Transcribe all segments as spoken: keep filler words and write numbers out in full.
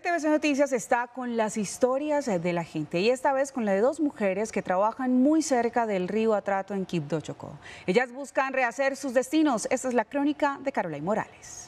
T V C Noticias está con las historias de la gente y esta vez con la de dos mujeres que trabajan muy cerca del río Atrato en Quibdó, Chocó. Ellas buscan rehacer sus destinos. Esta es la crónica de Caroline Morales.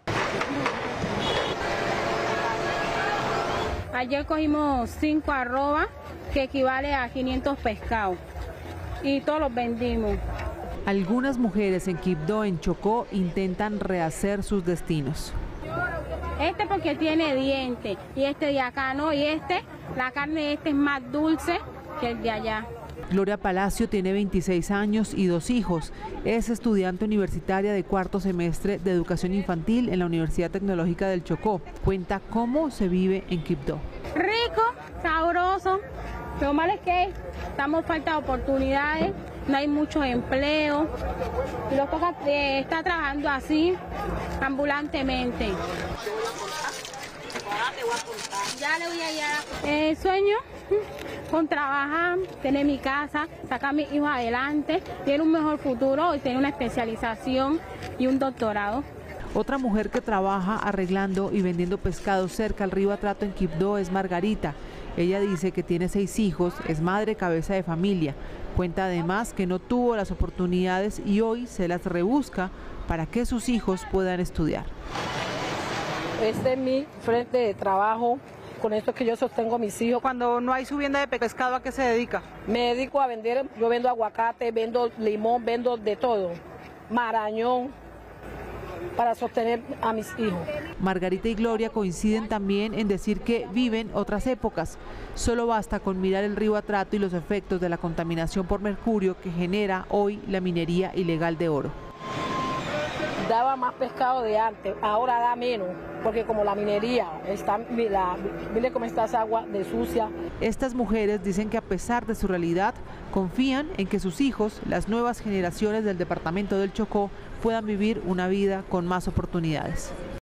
Ayer cogimos cinco arrobas, que equivale a quinientos pescados, y todos los vendimos. Algunas mujeres en Quibdó, en Chocó, intentan rehacer sus destinos. Este porque tiene dientes y este de acá no, y este, la carne de este es más dulce que el de allá. Gloria Palacio tiene veintiséis años y dos hijos. Es estudiante universitaria de cuarto semestre de educación infantil en la Universidad Tecnológica del Chocó. Cuenta cómo se vive en Quibdó. Rico, sabroso, lo malo es que estamos falta de oportunidades, no hay mucho empleo, y los toca eh, está trabajando así, ambulantemente. Ya le voy a llegar. El sueño con trabajar, tener mi casa, sacar a mis hijos adelante, tener un mejor futuro y tener una especialización y un doctorado. Otra mujer que trabaja arreglando y vendiendo pescado cerca al río Atrato en Quibdó es Margarita. Ella dice que tiene seis hijos, es madre cabeza de familia. Cuenta además que no tuvo las oportunidades y hoy se las rebusca para que sus hijos puedan estudiar. Este es mi frente de trabajo, con esto que yo sostengo a mis hijos. Cuando no hay subienda de pescado, ¿a qué se dedica? Me dedico a vender, yo vendo aguacate, vendo limón, vendo de todo, marañón, para sostener a mis hijos. Margarita y Gloria coinciden también en decir que viven otras épocas. Solo basta con mirar el río Atrato y los efectos de la contaminación por mercurio que genera hoy la minería ilegal de oro. Daba más pescado de antes, ahora da menos, porque como la minería, está, la, mire cómo está esa agua de sucia. Estas mujeres dicen que a pesar de su realidad, confían en que sus hijos, las nuevas generaciones del departamento del Chocó, puedan vivir una vida con más oportunidades.